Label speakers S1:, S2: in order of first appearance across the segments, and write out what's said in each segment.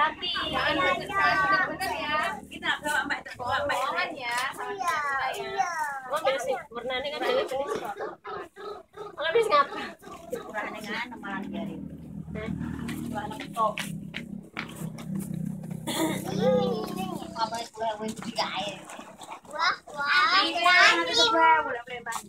S1: hati-hati.
S2: Jangan bener-bener ya.
S1: Kita bawa mbak
S2: Bohongan ya sama kita ya.
S3: Oh, beres nih. Warnanya kan jadi jenis kok. Kalau habis ngapa?
S1: kurang dengan malam jari.
S3: Hah?
S1: Dua anak tok. Apa gue juga air.
S2: Wah.
S1: Nanti coba boleh bang.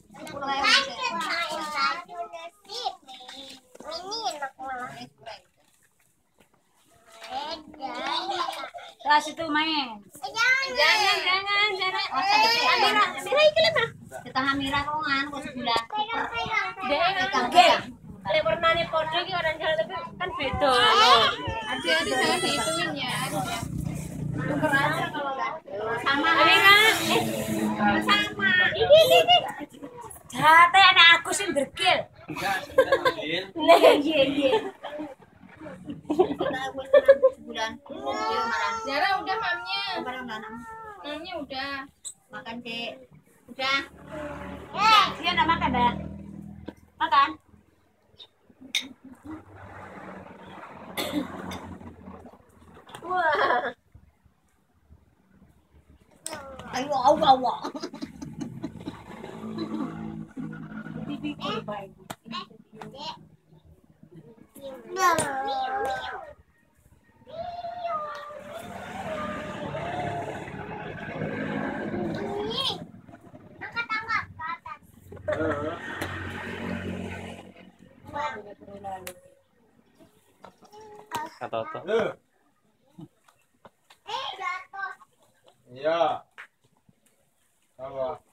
S1: Kelas itu main.
S3: Jangan. Amira ikut lah.
S1: Kita Hamira rongan kok sebulan.
S3: Oke. Lek warnanya podo iki orang jalan tapi kan beda.
S2: Hati-hati jangan dihitungin ya.
S1: Tuker aja kalau sama.
S3: Amira,
S1: Sama.
S3: ini.
S1: Jate anak aku sing berkil.
S3: Nah, iya.
S1: Kita sebulan. Dia marah.
S2: Zara udah mamnya.
S1: Barang nanam.
S2: Mamnya udah.
S1: Makan Dek. Udah. Dia enggak makan dah. Makan.
S3: Wah.
S1: Ayo awak.
S4: Kata Toto.
S5: Iya. Apa?